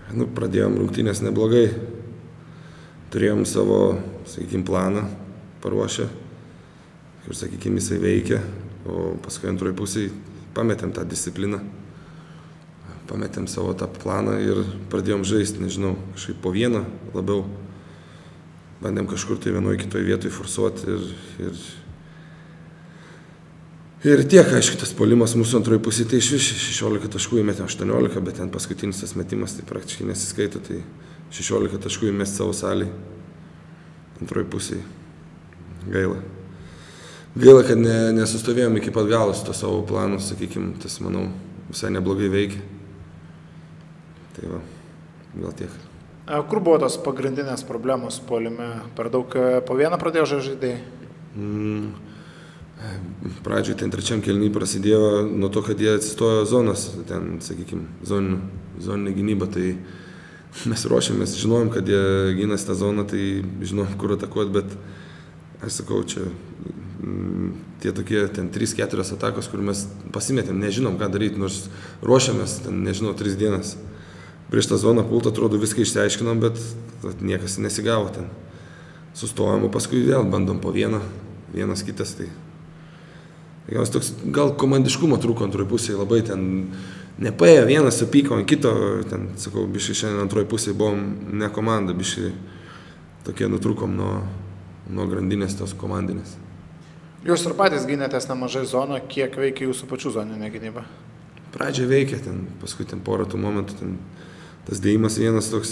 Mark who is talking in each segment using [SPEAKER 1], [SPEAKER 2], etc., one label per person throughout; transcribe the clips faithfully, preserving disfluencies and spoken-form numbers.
[SPEAKER 1] Nu, pradėjom rungtynės neblogai. Turėjom savo, sakykime, planą paruošę. Ir, sakykime, jisai veikia. O paskui antroji pusėje pametėm tą discipliną. Pametėm savo tą planą ir pradėjom žaisti, nežinau, kažkaip po vieną labiau. Bandėm kažkur tai vienoje kitoje vietoje forsuoti ir... ir Ir tiek, aišku, tas puolimas mūsų antroji pusė, tai iš vis šešiolika taškų įmetėm aštuoniolika, bet ten paskutinis tas metimas tai praktiškai nesiskaito, tai šešiolika taškų įmesti savo salį antroji pusė. Gaila. Gaila, kad ne, nesustovėjom iki pat galo su to savo planu, sakykime, tas, manau, visai neblogai veikia. Tai va, gal tiek.
[SPEAKER 2] Kur buvo tos pagrindinės problemos puolime? Per daug po vieną pradėjo žaidėjai?
[SPEAKER 1] Mm. Pradžioj ten trečiam kėliny prasidėjo nuo to, kad jie atsistojo zonas, ten, sakykime, zoninė gynyba, tai mes ruošiamės, žinojom, kad jie gynas tą zoną, tai žinojom, kur atakuoti, bet aš sakau, čia m, tie tokie ten trys keturios atakos, kur mes pasimetėm, nežinom, ką daryti, nors ruošiamės, ten, nežinau, tris dienas. Prieš tą zoną pultą, atrodo, viską išsiaiškinom, bet niekas nesigavo ten. Sustojom, o paskui vėl bandom po vieną, vienas kitas, tai... Toks, gal komandiškumo trūko antroji pusėje, labai ten nepaėjo, vienas supyko ant kito, ten, sakau, biškai šiandien antroji pusėje buvom ne komanda, biškai tokie nutrūkom nuo, nuo grandinės tos komandinės.
[SPEAKER 2] Jūs ir patys gynėtės nemažai zoną, kiek veikia jūsų pačių zoninė gynyba?
[SPEAKER 1] Pradžiai veikia, ten, paskui ten porą tų momentų, ten, tas dėjimas vienas toks,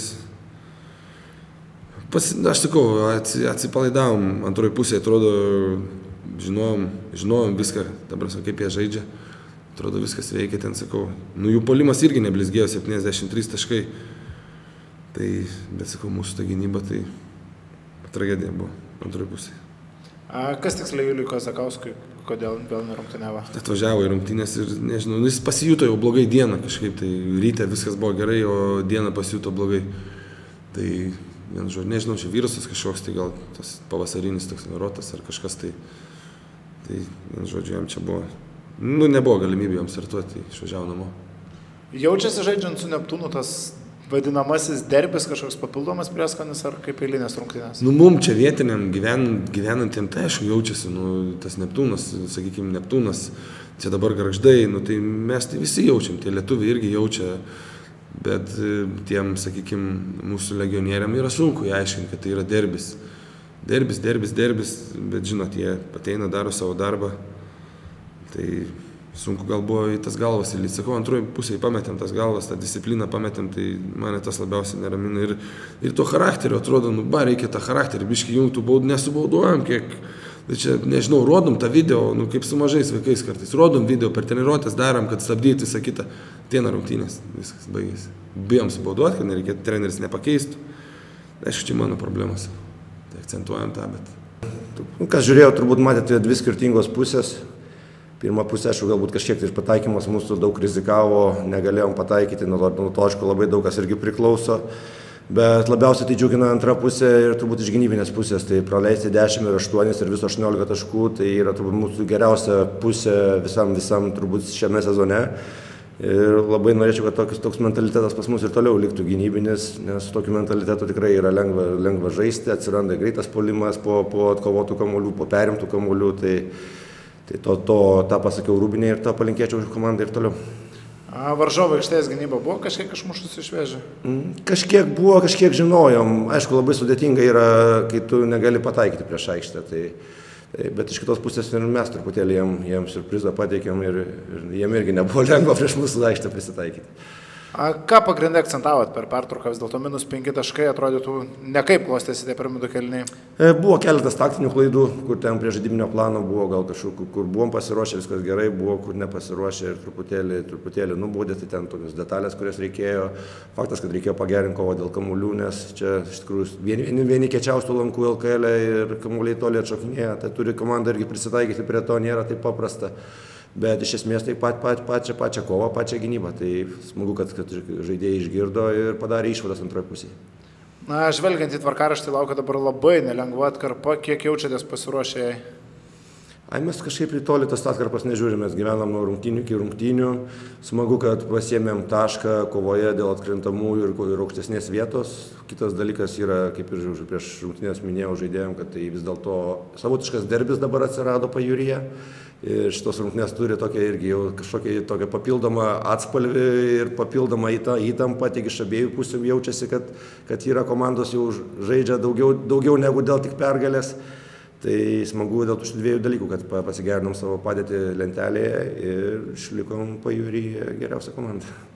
[SPEAKER 1] pas, aš sakau, atsipalaidavom, antroji pusėje atrodo, Žinojom, žinojom viską, dabar kaip jie žaidžia, atrodo viskas veikia, ten sakau, nu jų puolimas irgi neblizgėjo, septyniasdešimt trys taškai, tai, bet sakau, mūsų ta gynyba, tai tragedija buvo antroji pusėje.
[SPEAKER 2] Kas tiksliai Juliui Kazakauskui, kodėl vėl nerungtyniavo?
[SPEAKER 1] Atvažiavo į rungtynės ir, nežinau, jis pasijuto jau blogai dieną kažkaip, tai ryte viskas buvo gerai, o dieną pasijuto blogai, tai, vien žodžiu, nežinau, čia virusas kažkoks, tai gal tas pavasarinis toks rotas ar kažkas, tai Tai, žodžiu, jam čia buvo, nu, nebuvo galimybė jam startuoti, išvažiavo namo.
[SPEAKER 2] Jaučiasi žaidžiant su Neptūnu tas vadinamasis derbis, kažkoks papildomas prieskonis ar kaip eilinės rungtynės?
[SPEAKER 1] Nu, mum čia vietiniam gyven, gyvenantiem, tai aišku, jaučiasi, nu, tas Neptūnas, sakykime, Neptūnas, čia dabar Gargždai, nu, tai mes tai visi jaučiam, tie lietuviai irgi jaučia, bet tiem, sakykime, mūsų legionieriam yra sunku aiškinti, kad tai yra derbis. Derbis, derbis, derbis, bet žinot, jie ateina, daro savo darbą, tai sunku gal buvo į tas galvas įlyti. Sakau, antroji pusėje pametėm tas galvas, tą discipliną pametėm, tai mane tas labiausiai neramina. Ir, ir to charakterio atrodo, nu, ba, reikia tą charakterį, biškai jungtų baudų, nesubauduojam kiek, tai čia, nežinau, rodom tą video, nu, kaip su mažais vaikais kartais, rodom video, per treniruotės darom, kad stabdyti visą kitą, ateina rungtynės, viskas baigėsi. Bijom subauduoti, kad nereikėtų, treneris nepakeistų, aišku, čia mano problemas. Akcentuojam tą, bet...
[SPEAKER 3] Kas žiūrėjo, turbūt matėte dvi skirtingos pusės. Pirma pusė, aišku, galbūt kažkiek tai iš pataikymas mūsų daug rizikavo, negalėjom pataikyti, nuo to, aišku, labai daug kas irgi priklauso. Bet labiausiai tai džiugina antra pusė ir turbūt iš gynybinės pusės. Tai praleisti dešimt ir aštuoni ir viso aštuoniolika taškų, tai yra turbūt mūsų geriausia pusė visam, visam turbūt šiame sezone. Ir labai norėčiau, kad toks, toks mentalitetas pas mus ir toliau liktų gynybinis, nes su tokiu mentalitetu tikrai yra lengva, lengva žaisti, atsiranda greitas puolimas po, po atkovotų kamuolių, po perimtų kamuolių, tai, tai to, to, tą pasakiau Rūbinei ir tą palinkėčiau komandai ir toliau.
[SPEAKER 2] Varžovo aikštės gynyba buvo kažkiek išmušus iš vėžių?
[SPEAKER 3] Kažkiek buvo, kažkiek žinojom. Aišku, labai sudėtinga yra, kai tu negali pataikyti prieš aikštę. Tai, tai, bet iš kitos pusės ir mes truputėlį jiem, jiem surprizą pateikėm ir, ir jiem irgi nebuvo lengva prieš mūsų aikštę prisitaikyti.
[SPEAKER 2] Ką pagrindai akcentavot per pertrauką, vis dėlto minus penki taškai, atrodytų nekaip klostėsi tie pirmi du kėliniai?
[SPEAKER 3] Buvo keletas taktinių klaidų, kur ten prie žaidiminio plano buvo gal kažkur, kur buvom pasiruošę, viskas gerai, buvo kur nepasiruošę ir truputėlį, truputėlį nubūdė, tai ten tokios detalės, kurias reikėjo. Faktas, kad reikėjo pagerinti kovą dėl kamuolių, nes čia iš tikrųjų vieni, vieni kečiausių lankų L K L ir kamuoliai toli atšokinėja, tai turi komanda irgi prisitaikyti prie to, nėra taip paprasta. Bet iš esmės tai pat, pat, pačią, pačią kovą, pačią gynybą. Tai smagu, kad, kad žaidėjai išgirdo ir padarė išvadas antroje pusėje.
[SPEAKER 2] Na, žvelgiant į tvarkaraštį, laukia dabar labai nelengva atkarpa. Kiek jaučiatės pasiruošę jai?
[SPEAKER 3] Ai, mes kažkaip į tolį tas atkarpas nežiūrime, mes gyvenam nuo rungtynių iki rungtynių. Smagu, kad pasiėmėm tašką kovoje dėl atkrintamųjų ir, ir aukštesnės vietos. Kitas dalykas yra, kaip ir prieš rungtynės minėjau žaidėjom, kad tai vis dėlto savotiškas derbis dabar atsirado Pajūryje. Ir šitos rungtynės turi tokią irgi jau kažkokią tokią papildomą atspalvį ir papildomą įtampą, tik iš abiejų pusių jaučiasi, kad, kad yra komandos jau žaidžia daugiau, daugiau negu dėl tik pergalės. Tai smagu dėl tų dviejų dalykų, kad pasigerinom savo padėtį lentelėje ir išlikom Pajūryje geriausią komandą.